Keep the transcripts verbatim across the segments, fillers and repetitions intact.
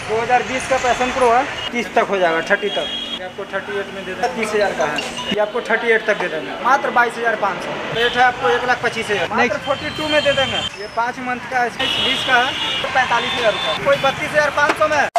दो हज़ार बीस का पैशन प्रो है, तीस तक हो जाएगा, थर्टी तक। ये आपको अड़तीस में दे देंगे, तीस हज़ार का है। ये आपको अड़तीस तक दे देंगे, मात्र बाईस हज़ार पाँच सौ। रेट है आपको एक लाख पच्चीस हज़ार, मात्र बयालीस में दे देंगे। ये पाँच मंथ का है, बीस का है, तो पैंतालीस हज़ार रुपये, कोई बत्तीस हज़ार पाँच सौ में।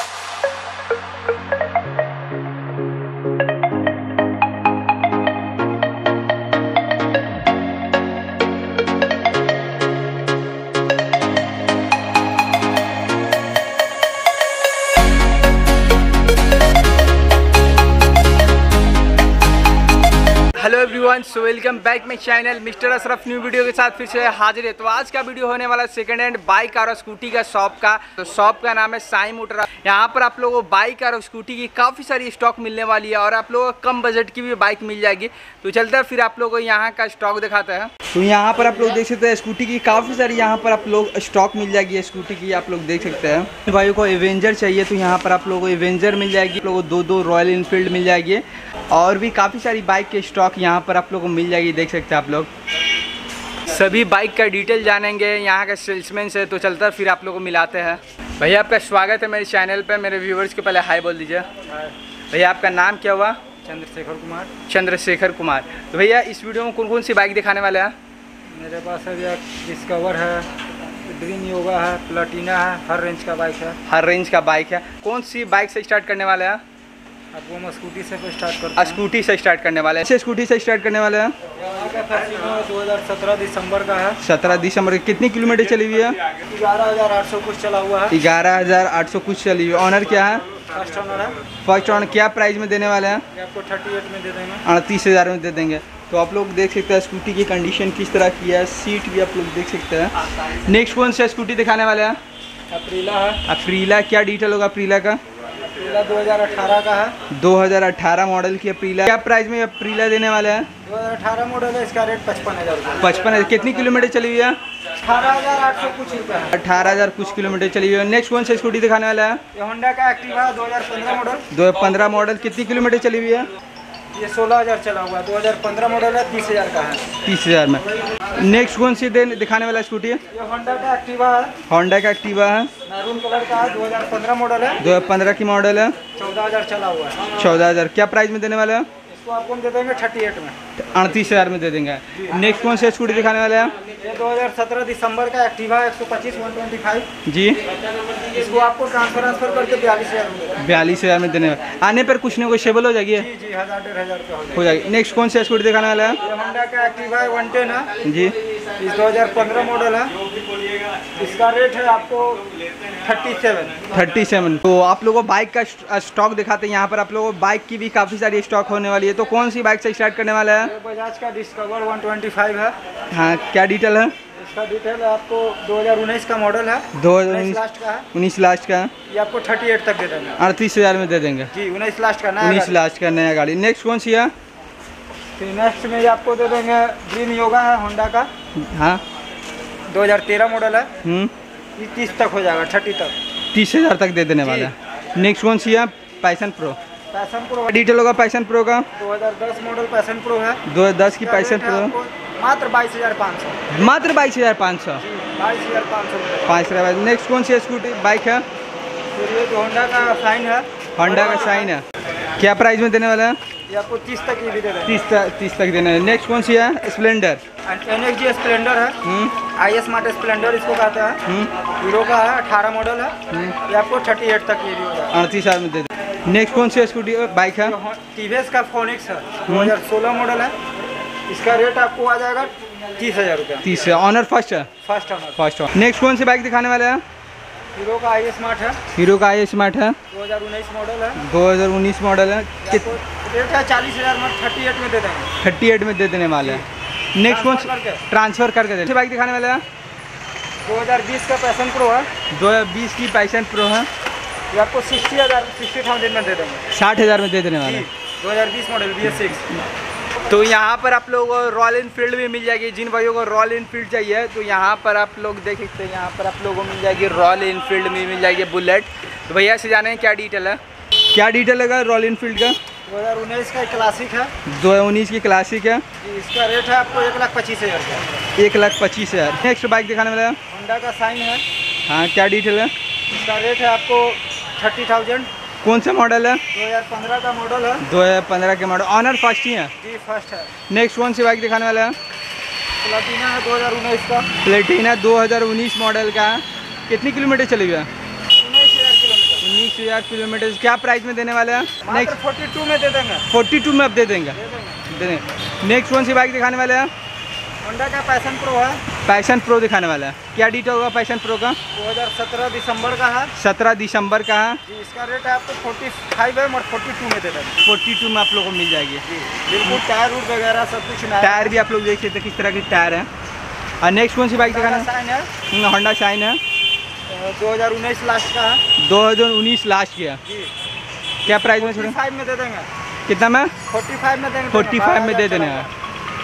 Hello everyone, so welcome back my channel mister Ashraf. New video के साथ फिर से हाजिर है। तो आज का वीडियो होने वाला सेकंड हैंड बाइक और स्कूटी का शॉप का। तो शॉप का नाम है साई मोटर। यहाँ पर आप लोगों को बाइक और स्कूटी की काफ़ी सारी स्टॉक मिलने वाली है और आप लोगों को कम बजट की भी बाइक मिल जाएगी। तो चलते हैं फिर आप लोगों को यहाँ का स्टॉक दिखाते हैं। तो यहाँ पर आप लोग देख सकते हैं स्कूटी की काफ़ी सारी यहाँ पर आप लोग स्टॉक मिल जाएगी। स्कूटी की आप लोग देख सकते हैं। भाइयों को एवेंजर चाहिए तो यहाँ पर आप लोगों को एवेंजर मिल जाएगी। आप लोगों को दो दो रॉयल इनफील्ड मिल जाएगी और भी काफ़ी सारी बाइक के स्टॉक यहाँ पर आप लोगों को मिल जाएगी। देख सकते हैं आप लोग सभी बाइक का डिटेल जानेंगे यहाँ के सेल्समैन से। तो चलता है फिर आप लोगों को मिलाते हैं। भैया आपका स्वागत है मेरे चैनल पे। मेरे व्यूवर्स के पहले हाय बोल दीजिए। भैया आपका नाम क्या हुआ? चंद्रशेखर कुमार। चंद्रशेखर कुमार। तो भैया इस वीडियो में कौन कौन सी बाइक दिखाने वाले हैं? मेरे पास है भैया डिस्कवर है, ड्रीम योगा है, प्लाटिना है, हर रेंज का बाइक है। हर रेंज का बाइक है। कौन सी बाइक से स्टार्ट करने वाले हैं? आपको हम स्कूटी से स्टार्ट करते हैं। स्कूटी से स्टार्ट करने वाले हैं। स्कूटी से स्टार्ट करने वाले हैं। दो हज़ार सत्रह दिसंबर का है। सत्रह दिसंबर। कितनी किलोमीटर चली हुई है? ग्यारह हज़ार आठ सौ कुछ चला हुआ है। ग्यारह हज़ार आठ सौ कुछ चली हुई है। ऑनर क्या है? फर्स्ट ऑनर है। फर्स्ट ऑनर क्या प्राइस में देने वाले हैं? ये आपको अड़तीस में दे देंगे। अड़तीस हज़ार में दे देंगे। तो आप लोग देख सकते हैं स्कूटी की कंडीशन किस तरह की है। सीट भी आप लोग देख सकते हैं। नेक्स्ट कौन सा स्कूटी दिखाने वाले हैं? अप्रीला है। अप्रीला क्या डिटेल होगा अप्रीला का? अप्रीला दो हज़ार अठारह का है। दो हज़ार अठारह मॉडल की अप्रीला। क्या प्राइस में अप्रीला देने वाले हैं? दो हज़ार अठारह मॉडल है, इसका रेट पचपन हज़ार रुपये। पचपन हज़ार। कितनी किलोमीटर चली हुई है? अठारह हज़ार आठ सौ कुछ रुपये है। अठारह हज़ार कुछ किलोमीटर चली हुई है। नेक्स्ट कौन सा स्कूटी दिखाने वाला है? ये होंडा का एक्टिवा है, दो हज़ार पंद्रह मॉडल। दो हज़ार पंद्रह मॉडल। कितनी किलोमीटर चली हुई है? ये सोलह हज़ार चला हुआ है, दो हज़ार पंद्रह मॉडल है, तीस हज़ार का है। तीस हज़ार में। नेक्स्ट कौन सी दे दिखाने वाला स्कूटी है? ये होंडा का एक्टिवा है। होंडा का एक्टिवा है। मैरून कलर का है, दो हज़ार पंद्रह मॉडल है। दो हज़ार पंद्रह की मॉडल है। चौदह हज़ार चला हुआ है। चौदह हज़ार। क्या प्राइस में देने वाला है? इसको आपको हम दे देंगे अड़तीस में। अड़तीस हज़ार में दे देंगे। नेक्स्ट कौन सा स्कूटी दिखाने वाले हैं? ये दो हज़ार सत्रह दिसंबर का एक्टिवा है, एक सौ पच्चीस वन ट्वेंटी फाइव। जी। इसको आपको ट्रांसफर ट्रांसफर करके बयालीस हज़ार बयालीस हज़ार में देने वाले। आने पर कुछ नेगोशिएबल हो जाएगी? जी जी, हज़ार डेढ़ हज़ार रुपये हो जाएगी। नेक्स्ट कौन सा स्कूटी दिखाने वाला है? ये होंडा का एक्टिवा है, वन टेन है जी। इस दो हज़ार पंद्रह मॉडल है। इसका रेट है आपको थर्टी सेवन। Thirty seven. तो आप लोगों को बाइक का स्टॉक दिखाते हैं। यहाँ पर आप लोगों को बाइक की भी काफ़ी सारी स्टॉक होने वाली है। तो कौन सी बाइक से स्टार्ट करने वाला है? ये बजाज का डिस्कवर वन ट्वेंटी फाइव है। हाँ, क्या डिटेल है? इसका डिटेल आपको दो हज़ार उन्नीस का मॉडल है। दो हज़ार उन्नीस उन्नीस लास्ट का है। उन्नीस लास्ट का है। ये आपको अड़तीस तक दे देंगे। अड़तीस हज़ार में दे देंगे। जी, उन्नीस लास्ट का नया उन्नीस गाड़ी। लास्ट का नया गाड़ी। नेक्स्ट कौन सी है? फिर नेक्स्ट में ये आपको दे देंगे ड्रीम योगा है, होंडा का, हाँ। दो हज़ार तेरह मॉडल है। हम्म ये तीस तक हो जाएगा, थर्टी तक। तीस हज़ार तक दे देने वाला है। नेक्स्ट कौन सी है? Passion Pro. Passion Pro detail होगा पैशन प्रो का? दो हज़ार दस मॉडल पैशन प्रो है। दो हज़ार दस की पैशन प्रो मात्र बाईस हज़ार पाँच सौ। मात्र बाईस हज़ार पाँच सौ। बाईस हज़ार पाँच सौ पाँच हज़ार। नेक्स्ट कौन सी स्कूटी बाइक है? फिर ये होंडा का साइन है। होंडा का साइन है। क्या प्राइस में देने वाला है? ये आपको तीस तक ये भी दे देंगे। तीस तक तीस तक देना है। नेक्स्ट कौन सी है? Splendor. N X G Splendor है। आई एस स्मार्ट स्प्लेंडर इसको कहते हैं। हीरो का है, अठारह मॉडल है। ये आपको अड़तीस तक ये भी हो जाएगा। अड़तीस हज़ार में दे दें। नेक्स्ट कौन सी स्कूटी बाइक है? टी वी एस का फोनिक्स है, दो हज़ार सोलह मॉडल है। इसका रेट आपको आ जाएगा तीस हज़ार रुपये। तीस है। ऑनर फर्स्ट है? First owner. First owner. Next कौन सी बाइक दिखाने वाले हैं? हीरो का आई स्मार्ट है। हीरो का आई स्मार्ट है, दो हज़ार उन्नीस मॉडल है। दो हज़ार उन्नीस मॉडल है। कित रेट है चालीस हज़ार में, अड़तीस में दे देंगे। अड़तीस में दे देने वाले हैं। नेक्स्ट कौन ट्रांसफ़र करके दे बाइक दिखाने वाले हैं? दो हज़ार बीस का पैशन प्रो है। दो हज़ार बीस की पैशन प्रो है। ये आपको सिक्सटी हज़ार सिक्सटी थाउजेंड में दे देंगे। साठ हज़ार में दे देने वाले हैं। दो हज़ार बीस मॉडल बी एस सिक्स। तो यहाँ पर आप लोगों को रॉयल इनफील्ड भी मिल जाएगी। जिन भाइयों को रॉयल इनफील्ड चाहिए तो यहाँ पर आप लोग देख सकते हैं। यहाँ पर आप लोगों को मिल जाएगी रॉयल इनफील्ड में मिल जाएगी बुलेट। तो भैया से जाने क्या डिटेल है? क्या डिटेल है रॉयल इनफील्ड का? दो हज़ार उन्नीस का क्लासिक है। दो हज़ार उन्नीस की क्लासिक है। इसका रेट है आपको एक लाख पच्चीस हज़ार का। एक लाख पच्चीस हज़ार। नेक्स्ट बाइक दिखाने वाला है? होंडा का साइन है। हाँ, क्या डिटेल है? इसका रेट है आपको थर्टी थाउजेंड। कौन सा मॉडल है? दो हज़ार पंद्रह का मॉडल है। दो हज़ार पंद्रह के मॉडल। ऑनर फर्स्ट ही है जी फर्स्ट है। नेक्स्ट कौन सी बाइक दिखाने वाला है? प्लेटिना है दो हज़ार उन्नीस का। प्लेटिना दो हज़ार उन्नीस मॉडल का। कितनी किलोमीटर चली हुई है? उन्नीस हज़ार किलोमीटर। उन्नीस हज़ार किलोमीटर। क्या प्राइस में देने वाले हैं? नेक्स्ट फोर्टी टू में दे देंगे। फोर्टी टू में अब दे देंगे। दे देंगे। दे देंगे। नेक्स्ट कौन सी बाइक दिखाने वाले हैं? होंडा का पैशन प्रो है। पैशन प्रो दिखाने वाला है। क्या डिटेल होगा पैशन प्रो का? दो हज़ार सत्रह दिसंबर का है। सत्रह दिसंबर का है। जी इसका रेट है आपको फोर्टी फाइव है और फोर्टी टू में दे देंगे। फोर्टी टू में आप लोगों को मिल जाएगी। जी बिल्कुल टायर रूट वगैरह सब कुछ नया। टायर भी आप लोग देख सकते हैं किस तरह के टायर हैं। और नेक्स्ट कौन सी बाइक दिखाना शाइन है। है? होंडा शाइन है। दो हज़ार उन्नीस लास्ट का है। दो हज़ार उन्नीस लास्ट किया। जी क्या प्राइस में छोड़े? फाइव में दे देंगे। कितना में? फोर्टी फाइव में देंगे। फोर्टी फाइव में दे देने हैं।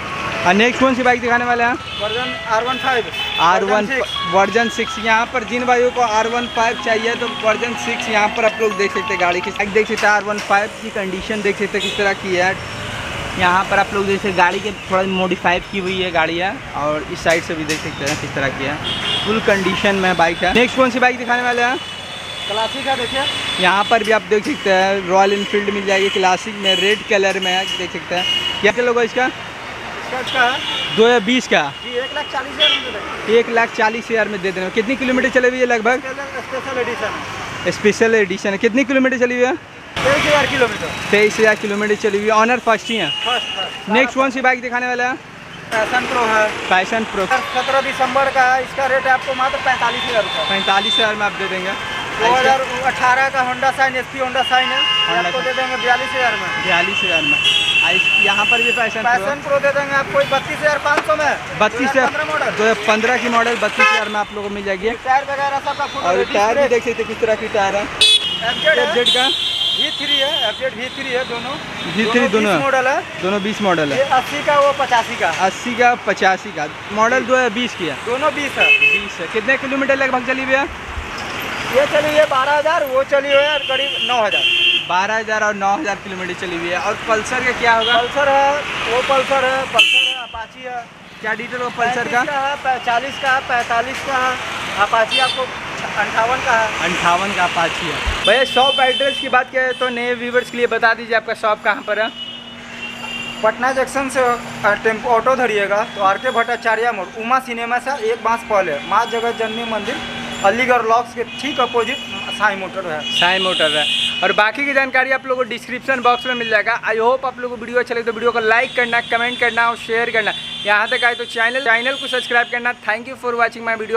और नेक्स्ट कौन सी बाइक दिखाने वाले हैं? Version R one five. R one version six. यहाँ पर जिन भाइयों को आर वन फाइव चाहिए तो वर्जन सिक्स यहाँ पर आप लोग देख सकते हैं। गाड़ी की बाइक देख सकते हैं। आर वन फाइव की कंडीशन देख सकते हैं किस तरह की है। यहाँ पर आप लोग देख सकते हैं गाड़ी के थोड़ा मॉडिफाइड की हुई है गाड़ी है। और इस साइड से भी देख सकते हैं किस तरह की है। फुल कंडीशन में बाइक है। नेक्स्ट कौन सी बाइक दिखाने वाले हैं? क्लासिक है देखिए। यहाँ पर भी आप देख सकते हैं रॉयल इनफील्ड मिल जाएगी क्लासिक में रेड कलर में है। देख सकते हैं। क्या किलो इसका? इसका है दो हज़ार बीस का। जी एक लाख चालीस हज़ार में दे देंगे। एक लाख चालीस हज़ार में दे देना। कितनी किलोमीटर चली हुई है लगभग? स्पेशल एडिशन है। स्पेशल एडिशन है। कितनी किलोमीटर चली हुई है? तेईस हज़ार किलोमीटर। तेईस हज़ार किलोमीटर चली हुई है। ऑनर फर्स्ट ही है। First first. नेक्स्ट कौन सी बाइक दिखाने वाला है? पैशन प्रो है। पैशन प्रो सत्रह दिसंबर का है। इसका रेट है आपको मात्र पैंतालीस हज़ार रुपये। पैंतालीस हज़ार में आप दे देंगे। दो हज़ार अठारह का Honda Shine S P Honda Shine है। Honda आपको दे देंगे बयालीस हज़ार में। बयालीस हज़ार में। आ, इस- यहाँ पर भी पैशन पैशन प्रो दे देंगे आपको बत्तीस हज़ार पाँच सौ में। बत्तीस पंद्रह हज़ार मॉडल। दो हज़ार पंद्रह की मॉडल बत्तीस हज़ार में आप लोगों को मिल जाएगी। टायर वगैरह सब का फुल और टायर भी देख सकते हैं किस तरह की टायर है। एफजेड है। जेड का वी थ्री है। एफजेड वी थ्री है दोनों। वी थ्री दोनों है। मॉडल है। दोनों बीस मॉडल ये है। अस्सी का वो पचासी का। अस्सी का पचासी का मॉडल दो हज़ार बीस की है। दोनों बीस है। बीस है। कितने किलोमीटर लगभग चली हुई है? ये चली है बारह हज़ार वो चली हुई है करीब नौ हज़ार। बारह हज़ार और नौ हज़ार किलोमीटर चली हुई है। और पल्सर का क्या होगा? पल्सर है वो पल्सर है पल्सर है अपाची है। क्या डिटेल हो पल्सर का? है चालीस का है पैंतालीस का है। अपाची आपको अंठावन का है। अंठावन का अपाची है। भैया शॉप एड्रेस की बात करें तो नए व्यूवर्स के लिए बता दीजिए आपका शॉप कहाँ पर है? पटना जंक्शन से टेम्पो ऑटो धरिएगा तो आर के भट्टाचार्य मोड़ उमा सिनेमा से एक बांस पहले माँ जगत जननी मंदिर अलीगढ़ लॉक्स के ठीक अपोजिट साई मोटर है। साई मोटर है। और बाकी की जानकारी आप लोगों को डिस्क्रिप्शन बॉक्स में मिल जाएगा। आई होप आप लोगों को वीडियो अच्छा लगे तो वीडियो को लाइक करना, कमेंट करना और शेयर करना। यहाँ तक आए तो चैनल चैनल को सब्सक्राइब करना। Thank you for watching my video.